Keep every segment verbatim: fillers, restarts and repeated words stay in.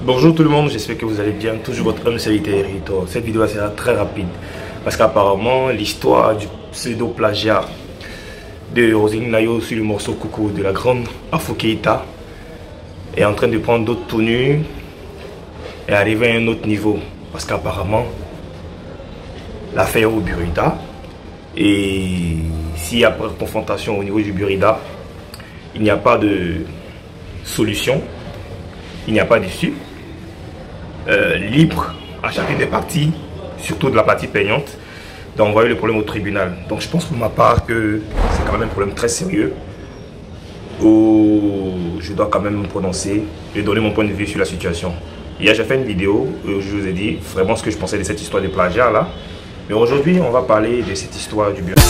Bonjour tout le monde, j'espère que vous allez bien. Toujours votre homme Célité Rito. Cette vidéo sera très rapide parce qu'apparemment l'histoire du pseudo-plagiat de Roselyne Nayo sur le morceau Coucou de la grande Afro Keita est en train de prendre d'autres tenues et arriver à un autre niveau. Parce qu'apparemment l'affaire au Burida, et s'il y a confrontation au niveau du Burida, il n'y a pas de solution, il n'y a pas d'issue. Euh, libre à chacune des parties, surtout de la partie payante, d'envoyer le problème au tribunal. Donc je pense pour ma part que c'est quand même un problème très sérieux où je dois quand même me prononcer et donner mon point de vue sur la situation. Hier j'ai fait une vidéo où je vous ai dit vraiment ce que je pensais de cette histoire de plagiat là. Mais aujourd'hui on va parler de cette histoire du bureau.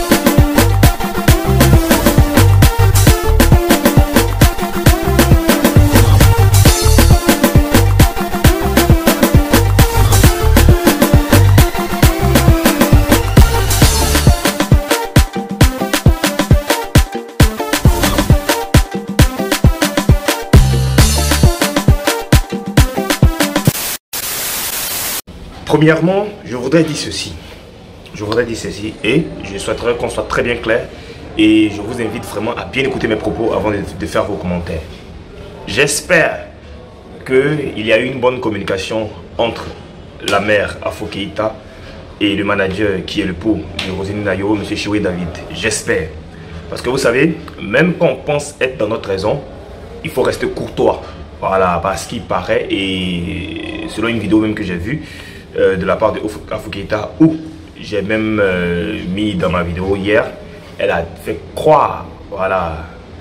Premièrement, je voudrais dire ceci. Je voudrais dire ceci et je souhaiterais qu'on soit très bien clair et je vous invite vraiment à bien écouter mes propos avant de, de faire vos commentaires. J'espère qu'il y a eu une bonne communication entre la mère Afro Keita et le manager qui est le pot de Roselyne Nayo, M. Chiwe David. J'espère. Parce que vous savez, même quand on pense être dans notre raison, il faut rester courtois. Voilà, parce qu'il paraît, et selon une vidéo même que j'ai vue, Euh, de la part de Afro Keita, où j'ai même euh, mis dans ma vidéo hier, elle a fait croire, voilà,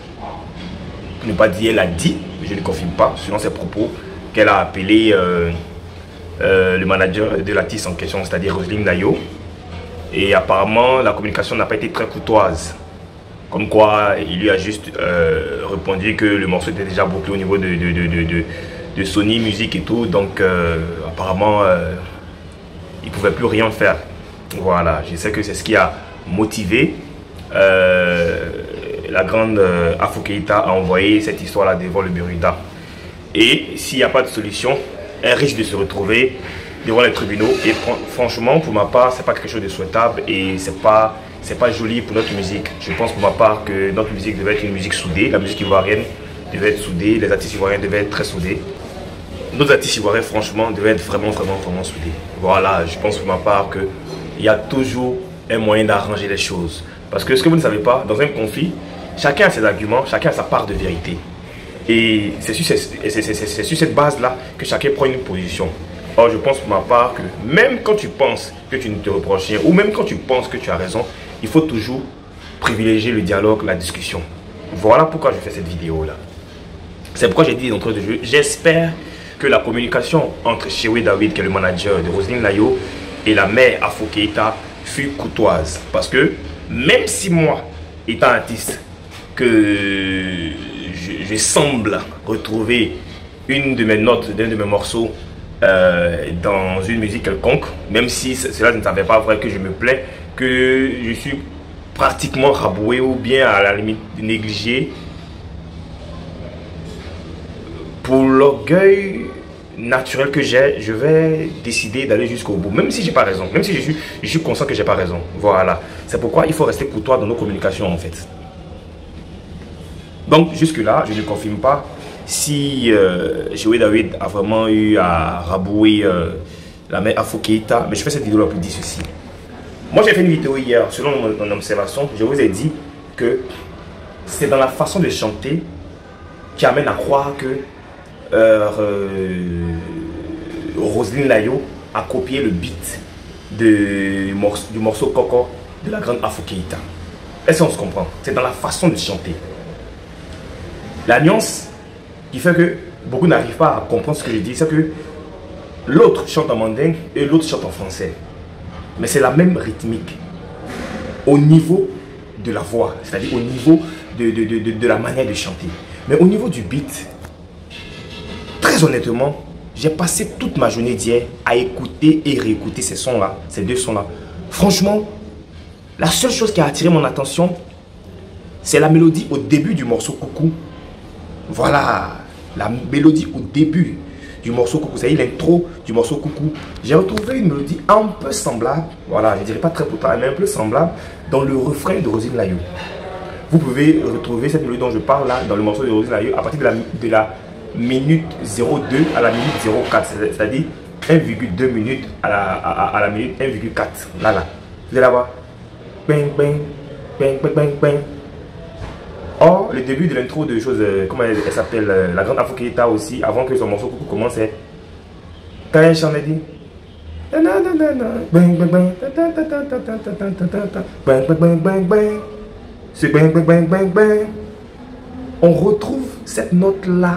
ne pas dire, elle a dit, mais je ne confirme pas, selon ses propos, qu'elle a appelé euh, euh, le manager de l'artiste en question, c'est-à-dire Roselyne Nayo, et apparemment la communication n'a pas été très courtoise, comme quoi il lui a juste euh, répondu que le morceau était déjà bouclé au niveau de, de, de, de, de, de Sony Music et tout, donc euh, apparemment euh, il ne pouvait plus rien faire. Voilà, je sais que c'est ce qui a motivé euh, la grande euh, Afro Keita à envoyer cette histoire-là devant le Burida. Et s'il n'y a pas de solution, elle risque de se retrouver devant les tribunaux. Et franchement, pour ma part, ce n'est pas quelque chose de souhaitable et ce n'est pas, c'est pas joli pour notre musique. Je pense pour ma part que notre musique devait être une musique soudée. La musique ivoirienne devait être soudée, les artistes ivoiriens devaient être très soudés. Nos artistes ivoiriens, franchement, devaient être vraiment, vraiment, vraiment soudés. Voilà, je pense pour ma part qu'il y a toujours un moyen d'arranger les choses. Parce que ce que vous ne savez pas, dans un conflit, chacun a ses arguments, chacun a sa part de vérité. Et c'est sur, sur cette base-là que chacun prend une position. Or, je pense pour ma part que même quand tu penses que tu ne te reproches rien, ou même quand tu penses que tu as raison, il faut toujours privilégier le dialogue, la discussion. Voilà pourquoi je fais cette vidéo-là. C'est pourquoi j'ai dit d'entrée de jeu, j'espère que la communication entre Chiwe David, qui est le manager de Roselyne Nayo, et la mère Afro Keita fut courtoise. Parce que même si moi, étant artiste, que je, je semble retrouver une de mes notes d'un de mes morceaux euh, dans une musique quelconque, même si cela ne savait pas vrai que je me plais, que je suis pratiquement raboué ou bien à la limite négligé, pour l'orgueil naturel que j'ai, je vais décider d'aller jusqu'au bout. Même si j'ai pas raison. Même si je suis, je suis conscient que j'ai pas raison. Voilà. C'est pourquoi il faut rester courtois dans nos communications en fait. Donc jusque là, je ne confirme pas si euh, Chiwe David a vraiment eu à rabouer euh, la mère Afro Keita. Mais je fais cette vidéo là pour dire ceci. Moi j'ai fait une vidéo hier, selon mon, mon observation, je vous ai dit que c'est dans la façon de chanter qui amène à croire que Euh, euh, Roselyne Nayo a copié le beat de, du, morceau, du morceau Coco de la grande Afro Keita. Est-ce qu'on se comprend? C'est dans la façon de chanter. La nuance qui fait que beaucoup n'arrivent pas à comprendre ce que je dis, c'est que l'autre chante en mandingue et l'autre chante en français. Mais c'est la même rythmique au niveau de la voix, c'est-à-dire au niveau de, de, de, de, de la manière de chanter. Mais au niveau du beat, très honnêtement, j'ai passé toute ma journée d'hier à écouter et réécouter ces sons-là, ces deux sons-là. Franchement, la seule chose qui a attiré mon attention, c'est la mélodie au début du morceau Coucou. Voilà, la mélodie au début du morceau Coucou. C'est l'intro du morceau Coucou. J'ai retrouvé une mélodie un peu semblable, voilà, je dirais pas très pourtant, mais un peu semblable dans le refrain de Roselyne Layo. Vous pouvez retrouver cette mélodie dont je parle là dans le morceau de Roselyne Layo à partir de la, de la minute zéro deux à la minute zéro quatre, c'est-à-dire un virgule deux minutes à la, à, à la minute un virgule quatre. Là, là. Vous allez la voir. Bang, bang, bang, bang, bang, bang. Or, le début de l'intro de choses, euh, comment elle, elle s'appelle, euh, la grande Afro Keita aussi, avant que son morceau Coucou commence, c'est. Quand elle chante, elle dit. Bang, bang, bang. Bang, bang, bang, bang, bang. C'est bang, bang, bang, bang, bang. On retrouve cette note-là.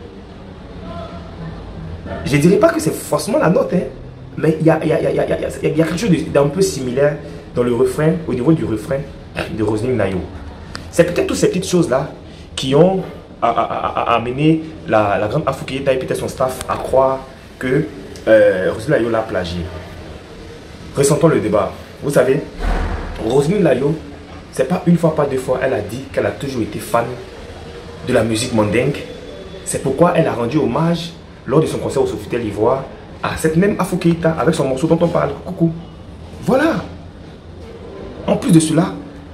Je ne dirais pas que c'est forcément la note, hein, mais il y a, y, a, y, a, y, a, y a quelque chose d'un peu similaire dans le refrain, au niveau du refrain de Roselyne Layo. C'est peut-être toutes ces petites choses-là qui ont a, a, a, a amené la, la grande Afro Keita et peut-être son staff à croire que euh, Roselyne Layo l'a plagié. Ressentons le débat. Vous savez, Roselyne Layo, c'est pas une fois, pas deux fois, elle a dit qu'elle a toujours été fan de la musique mandingue. C'est pourquoi elle a rendu hommage lors de son concert au Sofitel Ivoire à cette même Afro Keita avec son morceau dont on parle, Coucou. Voilà. En plus de cela,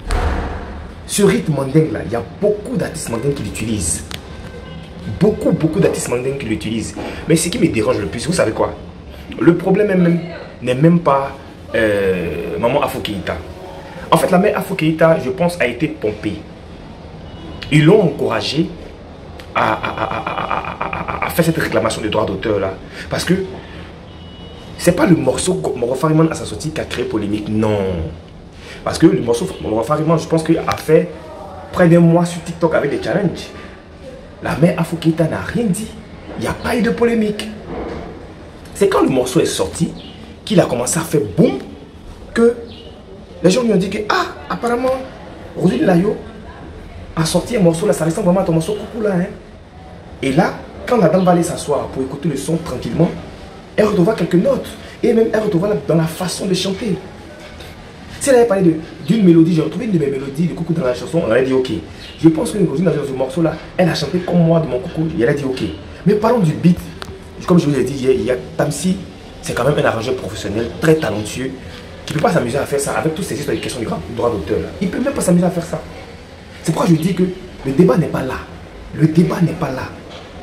ce rythme mandingue là, il y a beaucoup d'artistes mandingues qui l'utilisent. Beaucoup, beaucoup d'artistes mandingues qui l'utilisent. Mais ce qui me dérange le plus, vous savez quoi? Le problème même n'est même pas euh, Maman Afro Keita. En fait, la mère Afro Keita, je pense, a été pompée. Ils l'ont encouragée à, à, à, à, à, à faire cette réclamation de droit d'auteur là. Parce que c'est pas le morceau Moro Fariman à sa sortie qui a créé polémique, non. Parce que le morceau Moro Fariman, je pense qu'il a fait près d'un mois sur TikTok avec des challenges. La mère Afro Keita n'a rien dit. Il n'y a pas eu de polémique. C'est quand le morceau est sorti qu'il a commencé à faire boum que les gens lui ont dit que ah, apparemment, Roselyne Layo a sorti un morceau là, ça ressemble vraiment à ton morceau Coucou là. Hein. Et là, quand la dame va aller s'asseoir pour écouter le son tranquillement, elle retrouvera quelques notes. Et même elle retrouvera dans la façon de chanter. Si elle avait parlé d'une mélodie, j'ai retrouvé une de mes mélodies de Coucou dans la chanson, elle a dit ok. Je pense que Roselyne dans ce morceau là, elle a chanté comme moi de mon Coucou, et elle a dit ok. Mais parlons du beat. Comme je vous l'ai dit hier, il y a Tamsi, c'est quand même un arrangeur professionnel, très talentueux, qui ne peut pas s'amuser à faire ça avec toutes ces histoires de questions de droit d'auteur là. Il ne peut même pas s'amuser à faire ça. C'est pourquoi je dis que le débat n'est pas là. Le débat n'est pas là.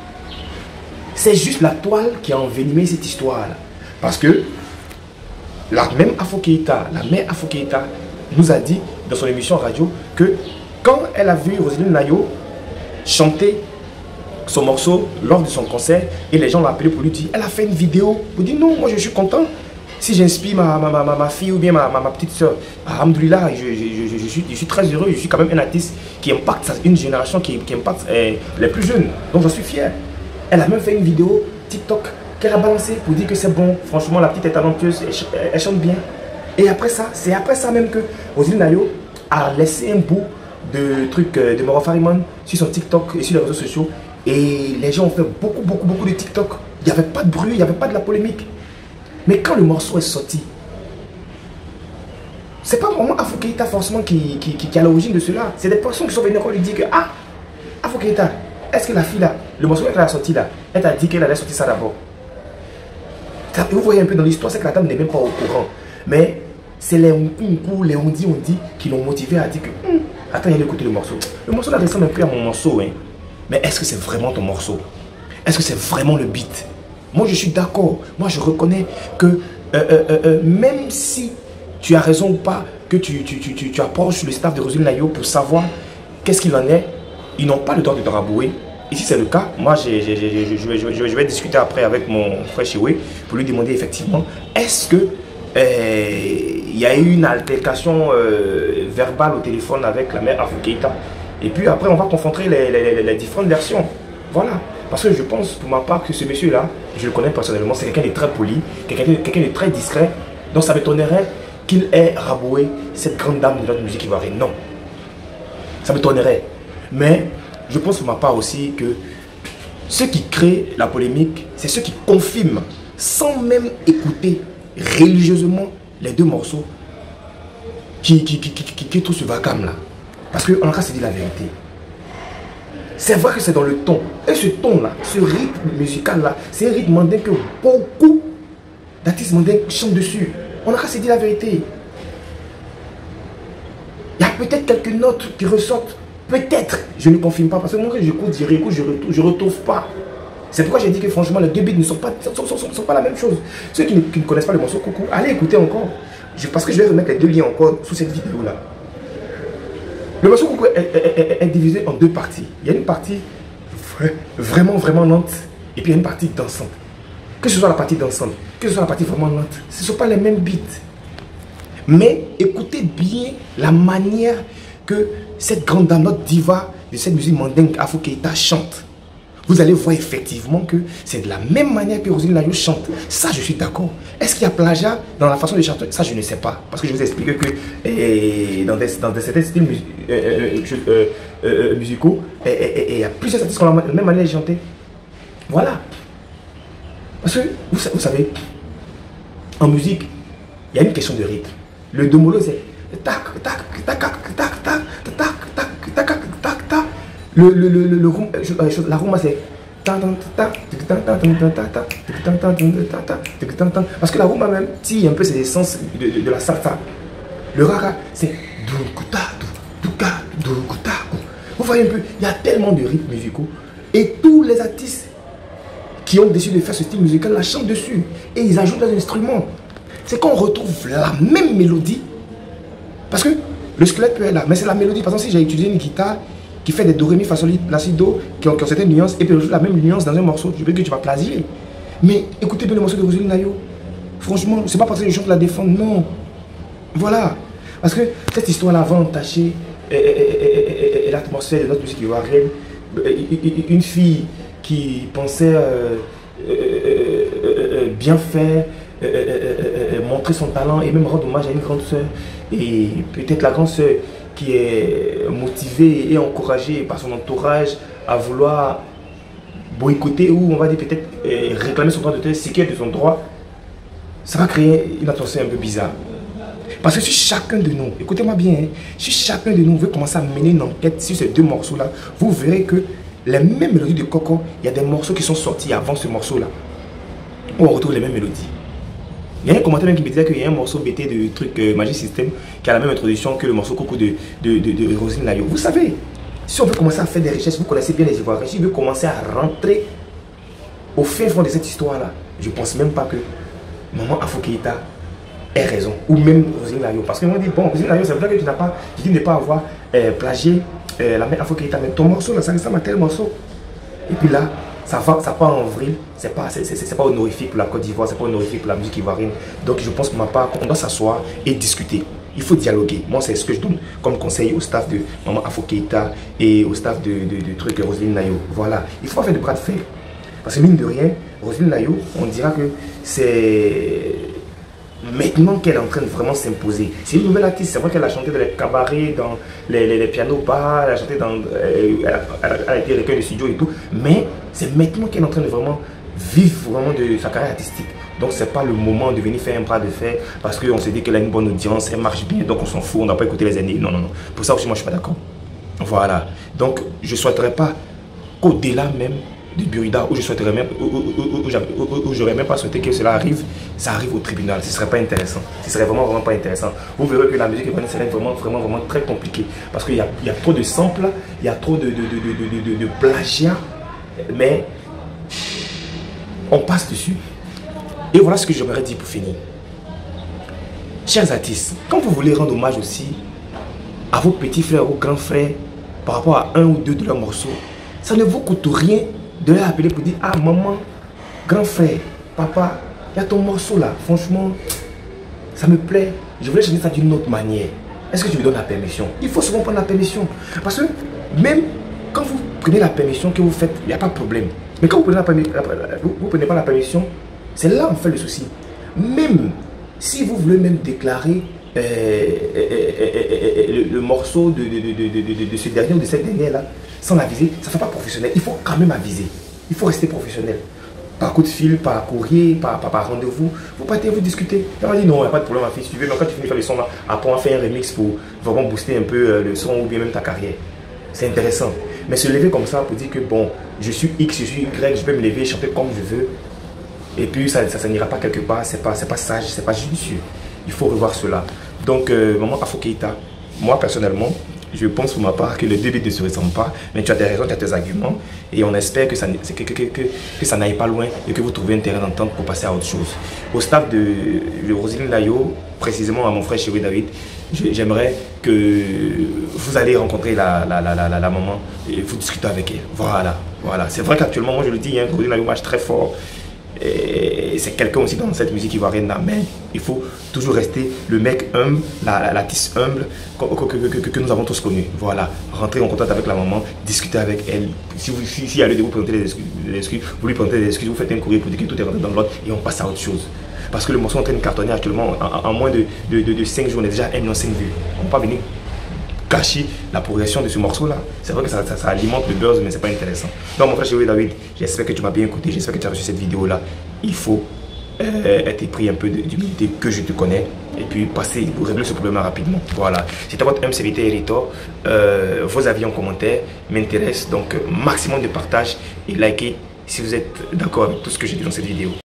C'est juste la toile qui a envenimé cette histoire-là. Parce que la même Afro Keita, la mère Afro Keita nous a dit dans son émission radio que quand elle a vu Roselyne Layo chanter son morceau lors de son concert et les gens l'ont appelé pour lui dire, elle a fait une vidéo pour dire non, moi je suis content. Si j'inspire ma, ma, ma, ma fille ou bien ma, ma, ma petite soeur, alhamdoulilah, je, je, je, je, suis, je suis très heureux, je suis quand même un artiste qui impacte une génération, qui, qui impacte euh, les plus jeunes. Donc j'en suis fier. Elle a même fait une vidéo TikTok qu'elle a balancée pour dire que c'est bon, franchement la petite est talentueuse, elle, elle chante bien. Et après ça, c'est après ça même que Roselyne Layo a laissé un bout de trucs euh, de Moro Fariman sur son TikTok et sur les réseaux sociaux. Et les gens ont fait beaucoup, beaucoup, beaucoup de TikTok. Il n'y avait pas de bruit, il n'y avait pas de la polémique. Mais quand le morceau est sorti, c'est pas vraiment Afro Keita forcément qui, qui, qui, qui est à l'origine de cela. C'est des personnes qui sont venues lui dire que ah, Afro Keita, est-ce que la fille là, le morceau qu'elle a sorti là, elle t'a dit qu'elle allait sortir ça d'abord. Vous voyez un peu dans l'histoire, c'est que la dame n'est même pas au courant. Mais c'est les Nkunku, les Ondi Ondi qui l'ont motivé à dire que hm, attends, il y a écouter le morceau. Le morceau là ressemble un peu à mon morceau, hein. Mais est-ce que c'est vraiment ton morceau? Est-ce que c'est vraiment le beat? Moi, je suis d'accord. Moi, je reconnais que euh, euh, euh, même si tu as raison ou pas, que tu, tu, tu, tu, tu approches le staff de Roselyne Layo pour savoir qu'est-ce qu'il en est, ils n'ont pas le droit de te rabouer. Et si c'est le cas, moi, j'ai, j'ai, j'ai, je, je, je, je vais discuter après avec mon frère Chiwe pour lui demander effectivement, est-ce que euh, il y a eu une altercation euh, verbale au téléphone avec la mère Afro Keita? Et puis après, on va confronter les, les, les, les différentes versions. Voilà. Parce que je pense pour ma part que ce monsieur-là, je le connais personnellement, c'est quelqu'un de très poli, quelqu'un de, quelqu'un de très discret. Donc ça m'étonnerait qu'il ait raboué cette grande dame de notre musique ivoirienne. Non. Ça m'étonnerait. Mais je pense pour ma part aussi que ceux qui créent la polémique, c'est ceux qui confirment, sans même écouter religieusement les deux morceaux qui, qui, qui, qui, qui, qui trouvent ce vacarme là. Parce qu'on a qu'à se dire la vérité. C'est vrai que c'est dans le ton. Et ce ton-là, ce rythme musical-là, c'est un rythme mandingue que beaucoup d'artistes mandingues chantent dessus. On a qu'à se dire la vérité. Il y a peut-être quelques notes qui ressortent. Peut-être. Je ne confirme pas. Parce que moi, quand j'écoute, je réécoute, je ne retrouve pas. C'est pourquoi j'ai dit que franchement, les deux beats ne sont pas, sont, sont, sont, sont pas la même chose. Ceux qui ne, qui ne connaissent pas le morceau Coucou, allez écouter encore. Je, parce que je vais remettre les deux liens encore sous cette vidéo-là. Le morceau Coucou est, est, est, est divisé en deux parties. Il y a une partie vraiment, vraiment lente. Et puis il y a une partie dansante. Que ce soit la partie dansante, que ce soit la partie vraiment lente, ce ne sont pas les mêmes beats. Mais écoutez bien la manière que cette grande dame, notre diva de cette musique mandingue Afro Keita chante. Vous allez voir effectivement que c'est de la même manière que Roselyne Layo chante. Ça, je suis d'accord. Est-ce qu'il y a plagiat dans la façon de chanter? Ça, je ne sais pas. Parce que je vous ai expliqué que et dans, des, dans des, certains styles mus, euh, euh, euh, musicaux, il y a plusieurs artistes qui ont la même manière de chanter. Voilà. Parce que, vous, vous savez, en musique, il y a une question de rythme. Le domolo, c'est tac, tac, tac, tac, tac, tac, tac, tac, tac, tac, tac, tac. Le, le, le, le, le, la rumba, c'est parce que la rumba même tire un peu ses essences de, de, de la salsa. Le rara, c'est vous voyez un peu, il y a tellement de rythmes musicaux et tous les artistes qui ont décidé de faire ce style musical la chantent dessus et ils ajoutent des instruments. C'est qu'on retrouve la même mélodie parce que le squelette peut être là, mais c'est la mélodie. Par exemple, si j'ai utilisé une guitare qui fait des do, ré, mi, fa, sol, la, si, do, qui ont, qui ont certaines nuances, et puis je joue la même nuance dans un morceau, je veux que tu vas plagier. Mais écoutez bien le morceau de Roselyne Layo. Franchement, c'est pas parce que je chante la défendre, non. Voilà. Parce que cette histoire-là va entacher l'atmosphère de notre musique ivoirienne. Une fille qui pensait euh, euh, euh, bien faire, euh, euh, euh, montrer son talent et même rendre hommage à une grande sœur. Et peut-être la grande sœur qui est motivée et encouragée par son entourage à vouloir boycotter ou on va dire peut-être euh, réclamer son droit de sécurité de son droit, ça va créer une atmosphère un peu bizarre. Parce que si chacun de nous, écoutez-moi bien, hein, si chacun de nous veut commencer à mener une enquête sur ces deux morceaux-là, vous verrez que les mêmes mélodies de Coco, il y a des morceaux qui sont sortis avant ce morceau-là, où on retrouve les mêmes mélodies. Il y a un commentaire même qui me disait qu'il y a un morceau B T de truc euh, Magic System qui a la même introduction que le morceau Coco de, de, de, de Roselyne Layo. Vous savez, si on veut commencer à faire des richesses, vous connaissez bien les Ivoiriens, si on veut commencer à rentrer au fin fond de cette histoire-là, je ne pense même pas que Maman Afro Keita ait raison, ou même Roselyne Layo. Parce que moi, je dis, bon, Roselyne Layo, c'est vrai que tu n'as pas, tu dis ne pas avoir euh, plagié euh, la mère Afro Keita, mais ton morceau, là, ça ressemble à tel morceau. Et puis là, ça, va, ça part en vrille, c'est pas, pas honorifique pour la Côte d'Ivoire, c'est pas honorifique pour la musique ivoirienne. Donc je pense pour ma part qu'on doit s'asseoir et discuter. Il faut dialoguer. Moi, c'est ce que je donne comme conseil au staff de Maman Afro Keita et au staff de, de, de trucs Roselyne Layo. Voilà, il faut faire de bras de fer. Parce que mine de rien, Roselyne Layo, on dira que c'est maintenant qu'elle est en train de vraiment s'imposer. C'est une nouvelle artiste, c'est vrai qu'elle a chanté dans les cabarets, dans les, les, les pianos bars, elle a chanté dans... Euh, elle, a, elle a été recueillie de studio et tout. Mais c'est maintenant qu'elle est en train de vraiment vivre vraiment de sa carrière artistique. Donc c'est pas le moment de venir faire un bras de fer parce qu'on se dit qu'elle a une bonne audience, elle marche bien, donc on s'en fout, on n'a pas écouté les années. Non, non, non. Pour ça aussi, moi je suis pas d'accord. Voilà. Donc je ne souhaiterais pas qu'au-delà même du Burida, où je souhaiterais même, où, où, où, où, où j'aurais même pas souhaité que cela arrive, ça arrive au tribunal. Ce serait pas intéressant. Ce serait vraiment, vraiment pas intéressant. Vous verrez que la musique serait vraiment, vraiment, vraiment très compliquée. Parce qu'il y a, il y a trop de samples, il y a trop de, de, de, de, de, de, de plagiat, mais on passe dessus. Et voilà ce que j'aimerais dire pour finir. Chers artistes, quand vous voulez rendre hommage aussi à vos petits frères ou grands frères par rapport à un ou deux de leurs morceaux, ça ne vous coûte rien de les appeler pour dire « Ah maman, grand frère, papa, il y a ton morceau là, franchement, ça me plaît, je voulais chanter ça d'une autre manière. Est-ce que tu me donnes la permission ?» Il faut souvent prendre la permission. Parce que même quand vous prenez la permission que vous faites, il n'y a pas de problème. Mais quand vous prenez, la, vous, vous prenez pas la permission, c'est là où on fait le souci. Même si vous voulez même déclarer euh, euh, euh, euh, le, le morceau de, de, de, de, de, de ce dernier ou de cette dernière là, sans l'aviser, ça ne fait pas professionnel. Il faut quand même aviser. Il faut rester professionnel. Par coup de fil, par courrier, par, par, par rendez-vous. Vous partez, vous discutez. On va dire non, il n'y a pas de problème, ma fille. Si tu veux, mais quand tu finis de faire le son là, après on va faire un remix pour vraiment booster un peu le son ou bien même ta carrière. C'est intéressant. Mais se lever comme ça pour dire que bon, je suis X, je suis Y, je peux me lever, chanter comme je veux. Et puis ça, ça, ça n'ira pas quelque part, c'est pas, c'est pas sage, c'est pas judicieux. Il faut revoir cela. Donc, euh, maman Afro Keïta, moi personnellement, je pense pour ma part que les deux bits ne se ressemblent pas, mais tu as des raisons, tu as tes arguments, et on espère que ça, que, que, que, que ça n'aille pas loin et que vous trouvez un terrain d'entente pour passer à autre chose. Au staff de, de Roselyne Layo, précisément à mon frère chéri David, j'aimerais que vous allez rencontrer la, la, la, la, la maman et vous discutez avec elle. Voilà, voilà. C'est vrai qu'actuellement, moi je le dis, hein, Roselyne Layo marche très fort. Et c'est quelqu'un aussi dans cette musique ivoirienne, mais il faut toujours rester le mec humble, la, la tisse humble que, que, que, que nous avons tous connu. Voilà, rentrer en contact avec la maman, discuter avec elle. Si vous si, si à lieu de vous présenter des excuses, des excuses, vous lui présentez des excuses, vous faites un courrier pour dire que tout est rentré dans l'ordre et on passe à autre chose. Parce que le morceau est en train de cartonner actuellement, en, en moins de, de, de, de cinq jours, on est déjà à un million cinq vues. On ne peut pas venir gâcher la progression de ce morceau-là. C'est vrai que ça, ça, ça alimente le buzz, mais c'est pas intéressant. Donc mon frère chéri David, j'espère que tu m'as bien écouté, j'espère que tu as reçu cette vidéo-là. Il faut euh, être pris un peu d'humilité, que je te connais, et puis passer pour régler ce problème rapidement. Voilà. C'était votre M C V T Eritor. Euh, vos avis en commentaire m'intéressent, donc maximum de partage et likez si vous êtes d'accord avec tout ce que j'ai dit dans cette vidéo.